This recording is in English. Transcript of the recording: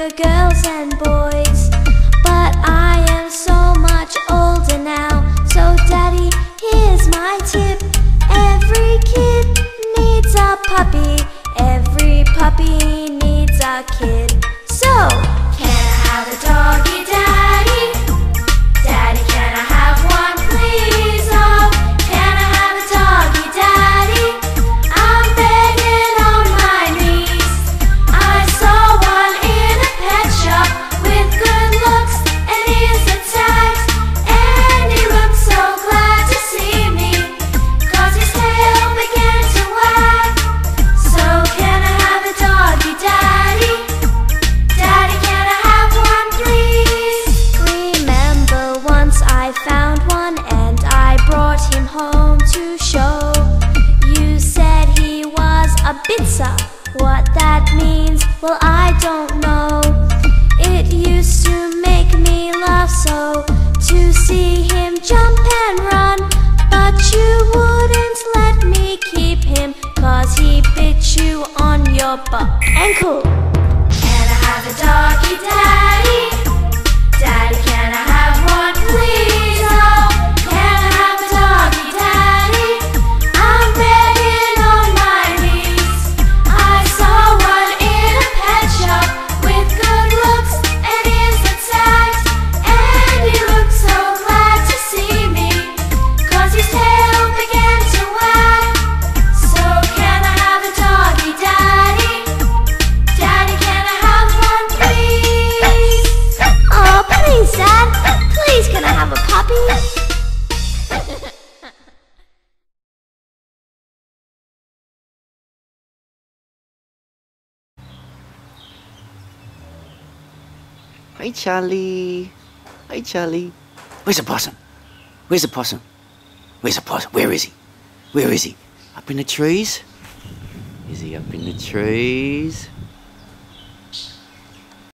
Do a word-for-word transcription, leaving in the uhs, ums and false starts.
for girls and boys, but I am so much older now. So Daddy, here's my tip. Every kid needs a puppy. Every puppy needs a kid. So, can I have a doggy, Daddy? Daddy, can I have one, please? Oh, can I have a doggy, Daddy? I'm begging on my knees. I saw one in a pet shop with good looks and ears and tags, and he looked so glad to see me, 'cause his tail began to wag. So can I have a doggy, Daddy? Daddy, can I have one, please? Remember once I found one and I brought him home to show. You said he was a Bitzer. What that means, well, I don't know. It used to make me laugh so to see him jump and run, but you wouldn't let me keep him 'cause he bit you on your butt ankle. Can I have a doggy, Daddy? Daddy, can I have one, please? Oh, can I have a doggy, Daddy? I'm begging on my knees. I saw one in a pet shop with good looks and ears and tags, and he looked so glad to see me, 'cause his tail began to wag. So can I have a doggy, Daddy? Daddy, can I have one, please? Oh, please, Dad. Please, can I have a puppy? Hey, Charlie. Hey, Charlie. Where's the possum? Where's the possum? Where's the possum? Where is he? Where is he? Up in the trees? Is he up in the trees?